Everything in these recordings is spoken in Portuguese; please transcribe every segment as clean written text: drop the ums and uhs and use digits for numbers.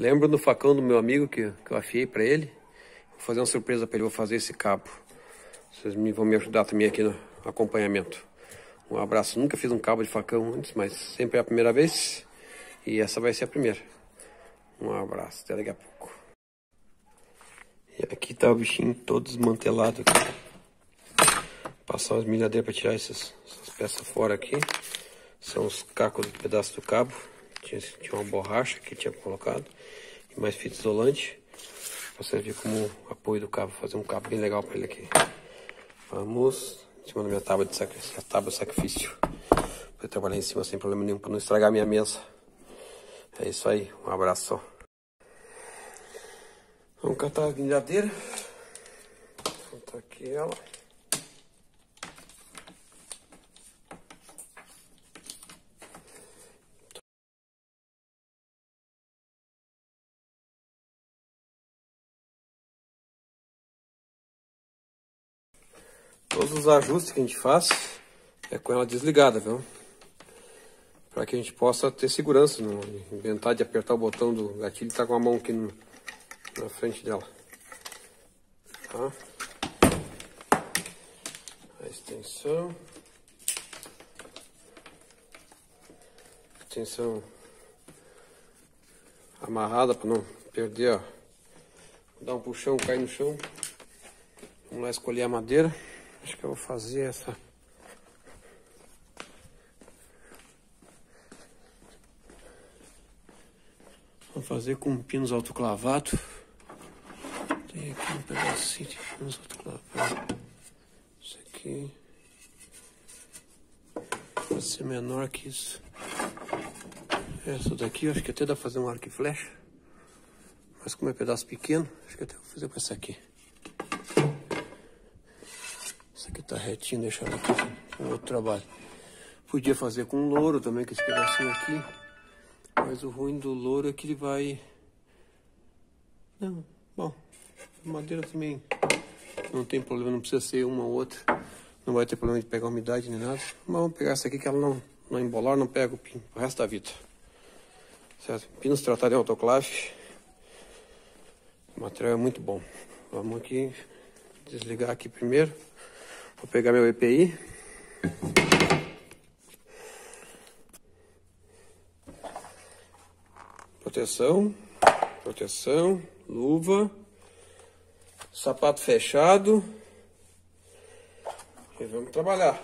Lembro do facão do meu amigo que eu afiei pra ele. Vou fazer uma surpresa pra ele, vou fazer esse cabo. Vocês vão me ajudar também aqui no acompanhamento. Um abraço, nunca fiz um cabo de facão antes, mas sempre é a primeira vez. E essa vai ser a primeira. Um abraço, até daqui a pouco. E aqui tá o bichinho todo desmantelado aqui. Passar as milhadeiras para tirar essas peças fora aqui. São os cacos do pedaço do cabo. Tinha uma borracha que tinha colocado. E mais fita isolante. Pra vocês verem como o apoio do cabo. Fazer um cabo bem legal para ele aqui. Vamos em cima da minha tábua de sacrifício. A tábua de sacrifício. Pra eu trabalhar em cima sem problema nenhum. Para não estragar a minha mesa. É isso aí. Um abraço. Vamos catar a guindadeira. Vou botar aqui ela. Todos os ajustes que a gente faz é com ela desligada, viu? Para que a gente possa ter segurança, não inventar de apertar o botão do gatilho e tá com a mão aqui na frente dela. Tá? A extensão. Extensão amarrada para não perder, ó. Vou dar um puxão, cair no chão. Vamos lá escolher a madeira. Acho que eu vou fazer essa. Vou fazer com pinos autoclavados. Tem aqui um pedacinho de pinos autoclavados. Isso aqui vai ser menor que isso. Essa daqui eu acho que até dá pra fazer um arco e flecha. Mas como é pedaço pequeno, acho que até vou fazer com essa aqui. Essa aqui tá retinho, deixar ela aqui com outro trabalho. Podia fazer com louro também, com esse pedacinho aqui. Mas o ruim do louro é que ele vai... Não, bom, madeira também não tem problema, não precisa ser uma ou outra. Não vai ter problema de pegar umidade nem nada. Mas vamos pegar essa aqui que ela não embolar, não pega o pino o resto da vida. Certo? Pinos tratados em autoclave. O material é muito bom. Vamos aqui desligar aqui primeiro. Vou pegar meu EPI. Proteção, luva, sapato fechado e vamos trabalhar.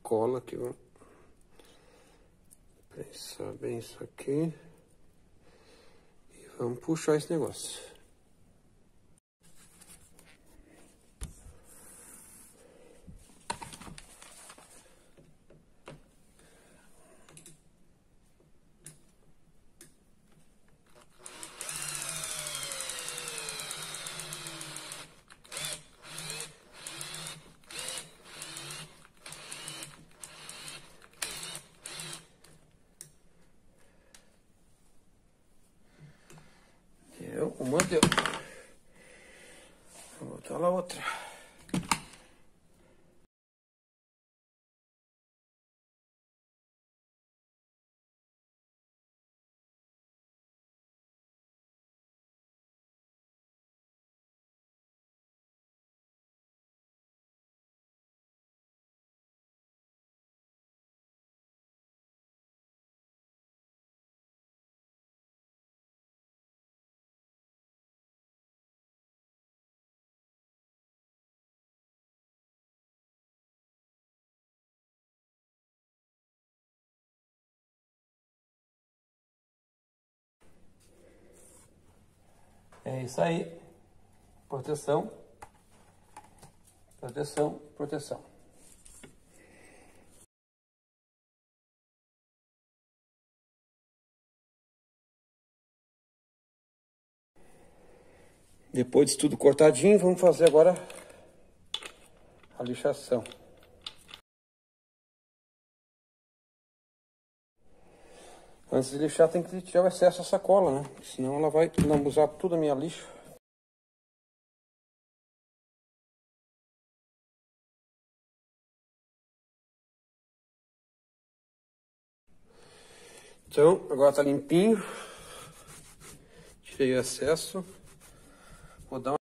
cola aqui, vamos prensar bem isso aqui. E vamos puxar esse negócio. Uma deu. Vou botar lá outra. É isso aí. Proteção. Proteção, proteção. Depois disso tudo cortadinho, vamos fazer agora a lixação. Antes de lixar tem que tirar o excesso da sacola, né? Senão ela vai lambuzar tudo a minha lixa. Então, agora tá limpinho. Tirei o excesso. Vou dar uma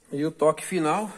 E o toque final.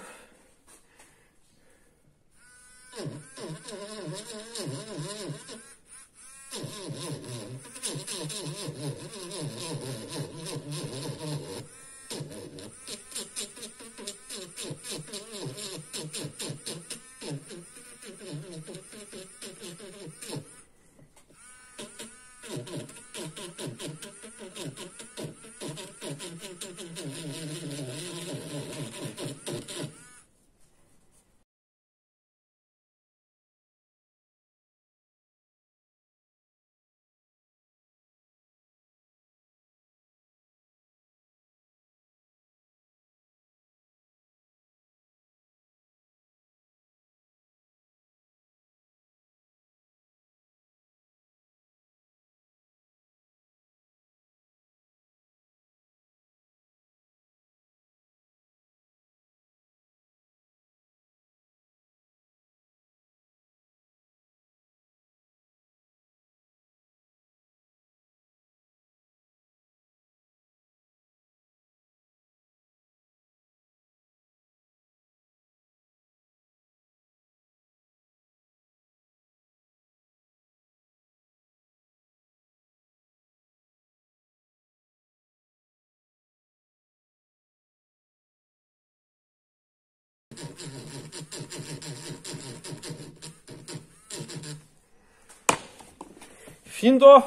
Findou.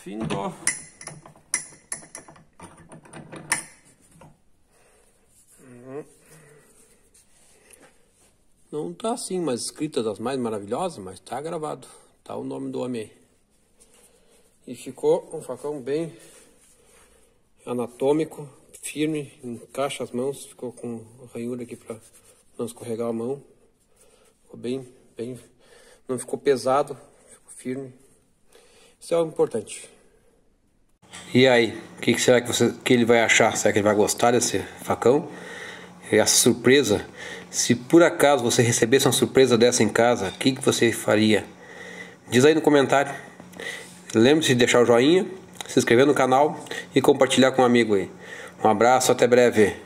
Não tá assim, mas escrita das mais maravilhosas, mas tá gravado. Tá o nome do homem aí. E ficou um facão bem anatômico, firme, encaixa as mãos, ficou com ranhura aqui para não escorregar a mão. Ficou bem, não ficou pesado, ficou firme. Isso é o importante. E aí, o que será que ele vai achar? Será que ele vai gostar desse facão? E essa surpresa? Se por acaso você recebesse uma surpresa dessa em casa, o que você faria? Diz aí no comentário. Lembre-se de deixar o joinha, se inscrever no canal e compartilhar com um amigo aí. Um abraço, até breve.